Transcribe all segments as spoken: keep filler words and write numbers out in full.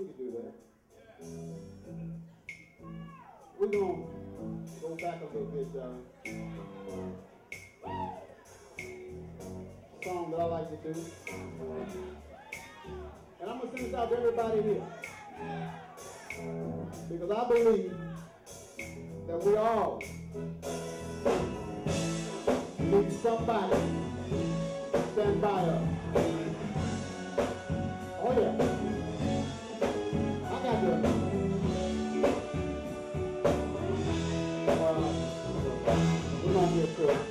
We can do that. We're going to go back a little bit, y'all. Song that I like to do. And I'm going to send this out to everybody here. Because I believe that we all need somebody to stand by us. Oh yeah. I got to. Uh, we're going to get to it.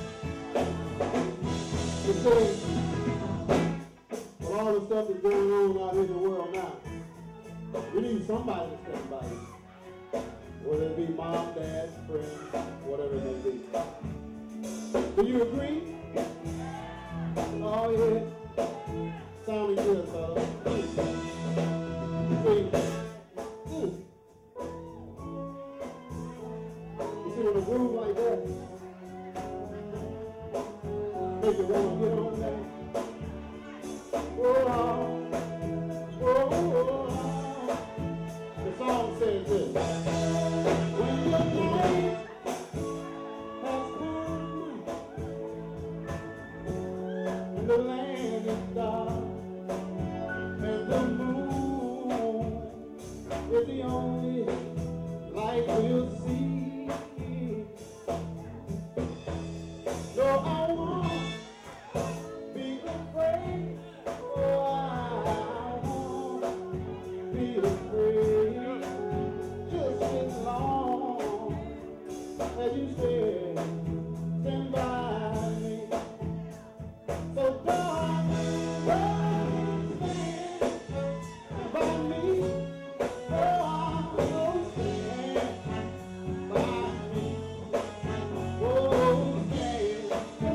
You see, with all the stuff that's going on out in the world now, we need somebody to stand by you. Whether it be mom, dad, friend, whatever it may be. Do you agree? Oh yeah. Sounding good, fellas. See, mm. You see, with a groove like that, make you want to get on there. Oh, oh, oh. The song says this. When the night has come and the land is dark and the moon is the only light we'll see. So I won't be afraid. Oh, I won't be afraid. Just as long as you stay, stand by me. So darling, darling, stand by me. Oh, I will stand by me. Oh, stand,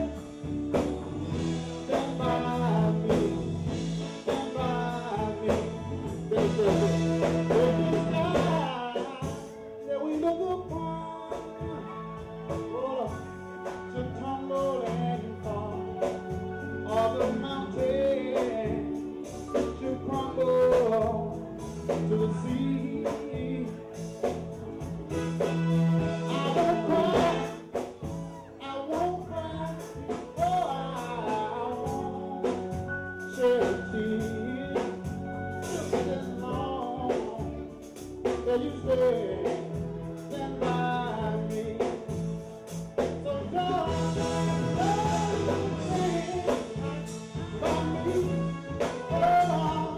stand by me, stand by me. They say, there's a sky that we look upon, oh, to tumble and fall, or the mountain to crumble to the sea. I won't cry, I won't cry, oh, I won't shed a tear, just as long as you stay, stand by me. So darling, darling, stand by me. Oh,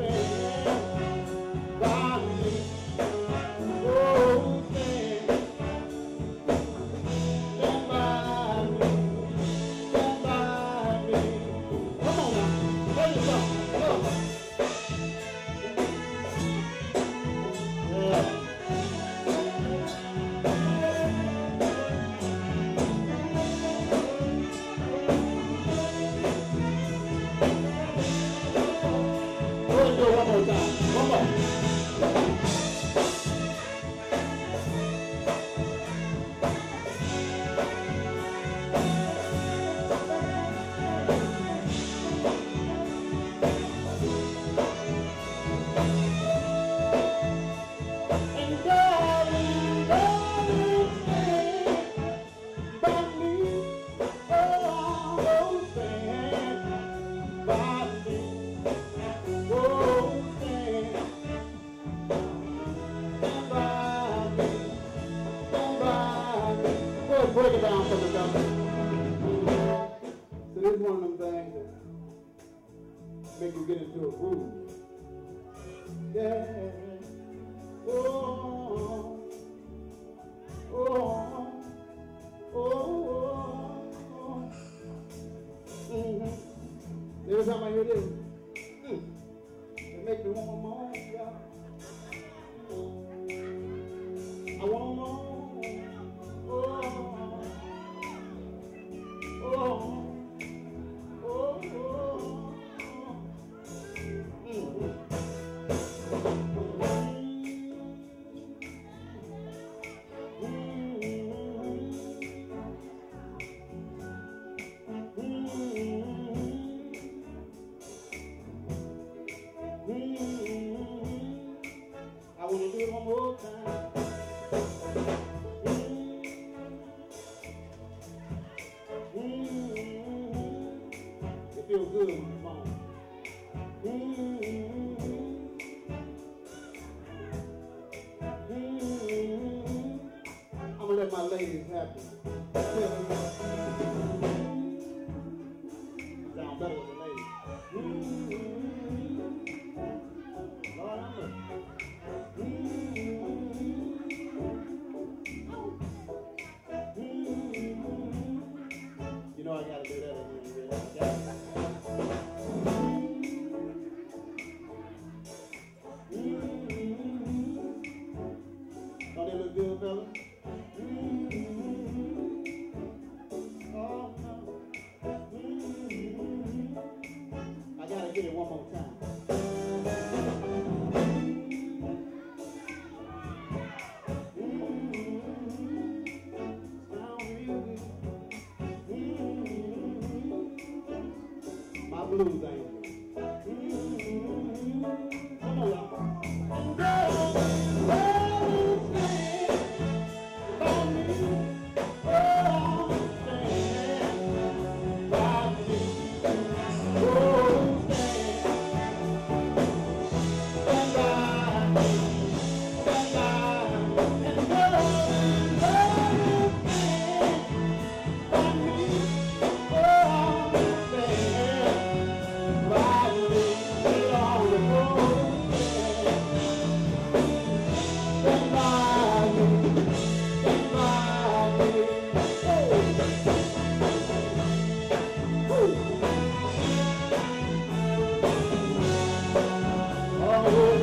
stand by me. Oh, stand, stand by me. Stand by me. Come on now, play the song. Come on. Yeah. Go ahead and do it one more time. One more. And darling, darling, stand by me. Oh, I will stand by me. Oh, stand, stand by me, stand by me. Go ahead and break it down for me, guys. So this is one of them things that make you get into a groove. Yeah. Oh, oh, oh, oh. Mm-hmm. Every time I hear this, mm, it makes me want more, y'all. I want more. Oh, oh, oh, oh. Mm-hmm. Mm-hmm. real good when you're born. Mm-hmm. Mm-hmm. I'm gonna let my ladies have it. Sound better with the ladies. Mm-hmm. Lord, I'm a, mm-hmm. Mm-hmm. You know I gotta do that again. I gotta. Don't they look good, fella? Mm-hmm. Oh, no. Mm-hmm. I gotta get it one more time. Mm-hmm. Sound real good. Mm-hmm. My blues angel. Mm-hmm. Come on, y'all. And girl, girl, oh,